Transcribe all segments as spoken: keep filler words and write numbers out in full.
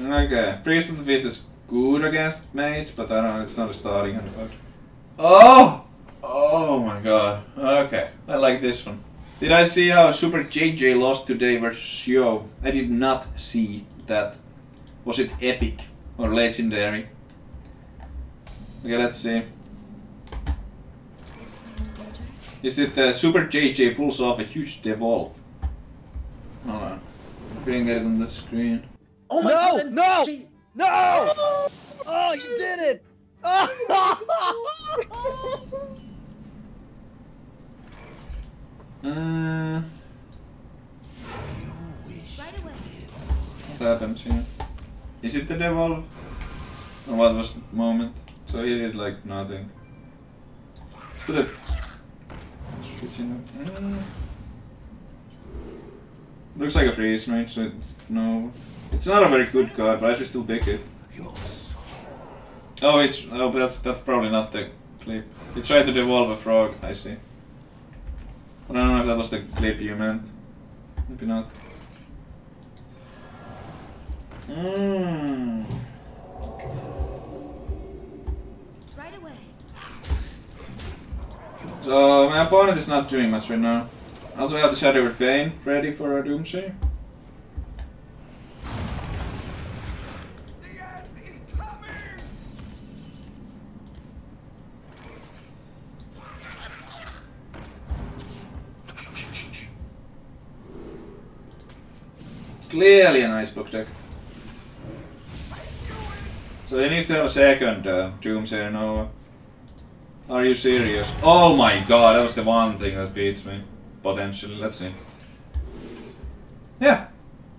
Okay, Priest of the Feast is good against Mage, but I don't know, it's not a starting hand card. Oh! Oh my god. Okay, I like this one. Did I see how Super J J lost today versus Yo? I did not see that. Was it epic or legendary? Okay, let's see. Is it uh, Super J J pulls off a huge devolve? Hold on. Bring it on the screen. Oh my no, god! No! G No! Oh, you did it! Oh! Uh, what happened here? Is it the devolve? Or what was the moment? So he did like nothing. Let's do it. Uh, looks like a freeze mage, so it's no. It's not a very good card, but I should still pick it. Oh, it's oh, but that's that's probably not the clip. It tried to devolve a frog. I see. I don't know if that was the clip you meant. Maybe not. Mm. Right away. So my opponent is not doing much right now. I also have the Shadow with Bane ready for a Doomsday. Clearly an Ice Block deck. So he needs to have a second uh, Doomsayer Nova. Are you serious? Oh my god, that was the one thing that beats me. Potentially, let's see. Yeah.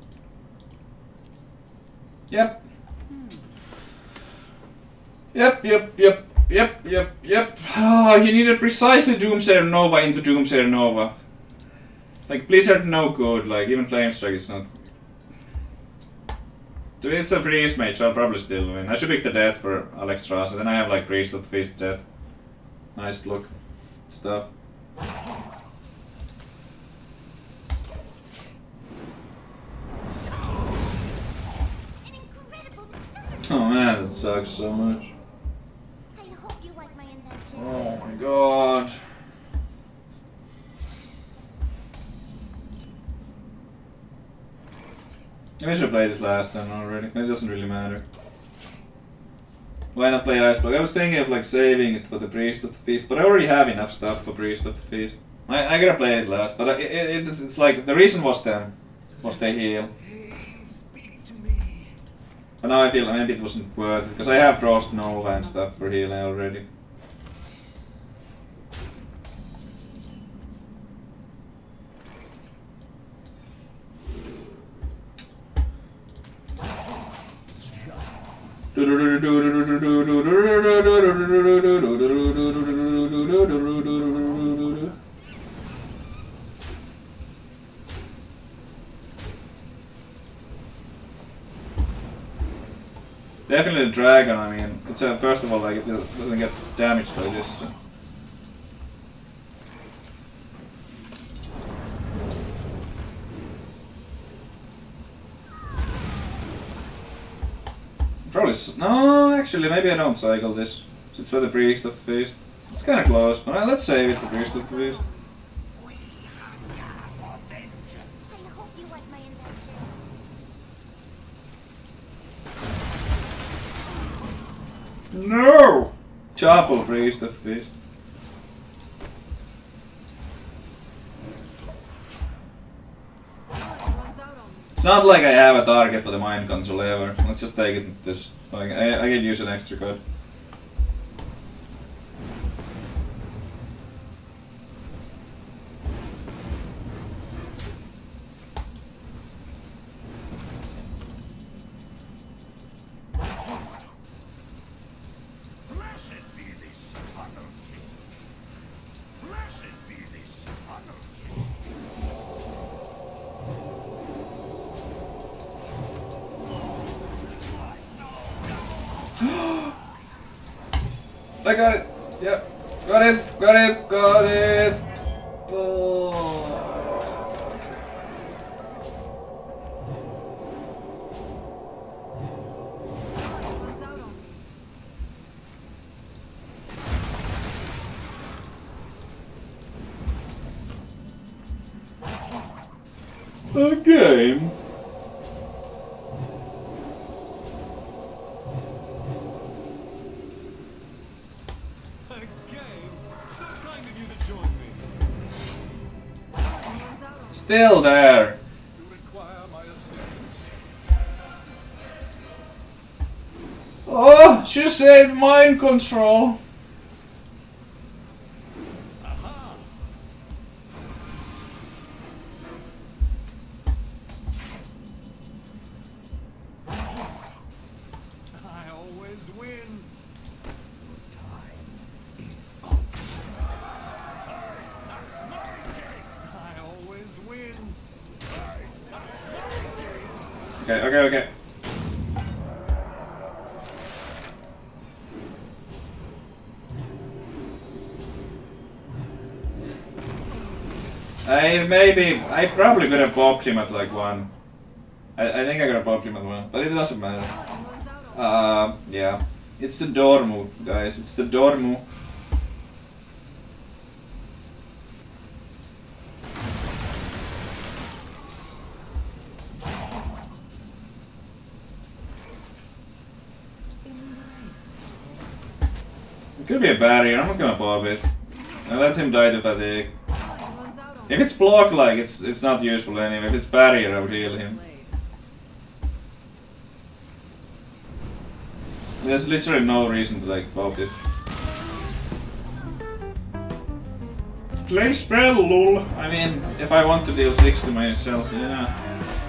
Yep. Yep, yep, yep, yep, yep, yep. Oh, he needed precisely Doomsayer Nova into Doomsayer Nova. Like, Blizzard no good, like, even Flamestrike is not. Dude, it's a freeze mage, so I'll probably still win. I should pick the death for Alexstrasza, then I have like Priest of the Feast death. Nice block stuff. Oh man, that sucks so much. I hope you like my invention. Oh my god. I should have played this last time already. It doesn't really matter. Why not play Ice Block? I was thinking of like saving it for the Priest of the Feast, but I already have enough stuff for Priest of the Feast. I, I gotta play it last, but it, it, it's, it's like the reason was them was they heal. But now I feel like maybe it wasn't worth it because I have Frost Nova and stuff for healing already. Definitely the dragon, I mean, it's a, first of all, like, it doesn't get damaged by this. So. Probably, no, actually, maybe I don't cycle this. It's for the Priest of the Feast. It's kinda close, but uh, let's save it for Priest of the Feast. No! Chapel Priest of the Feast. It's not like I have a target for the Mind Control ever. Let's just take it with this. Like, I, I can use an extra card. I got it. Yeah. Got it. Got it. Got it. Oh. A game? A game? So kind of you to join me. Still there. You require my assistance. Oh, she saved mind control. Aha! I always win. I always win. Okay, okay, okay. I maybe I probably could have popped him at like one. I, I think I could have popped him at one, but it doesn't matter. Uh, yeah, it's the Dormu, guys. It's the Dormu. It could be a barrier. I'm not gonna pop it. I let him die to fatigue. If it's block like it's it's not useful anyway. If it's barrier, I would heal him. There's literally no reason to like pop it. Play spell, lol. I mean, if I want to deal six to myself, yeah.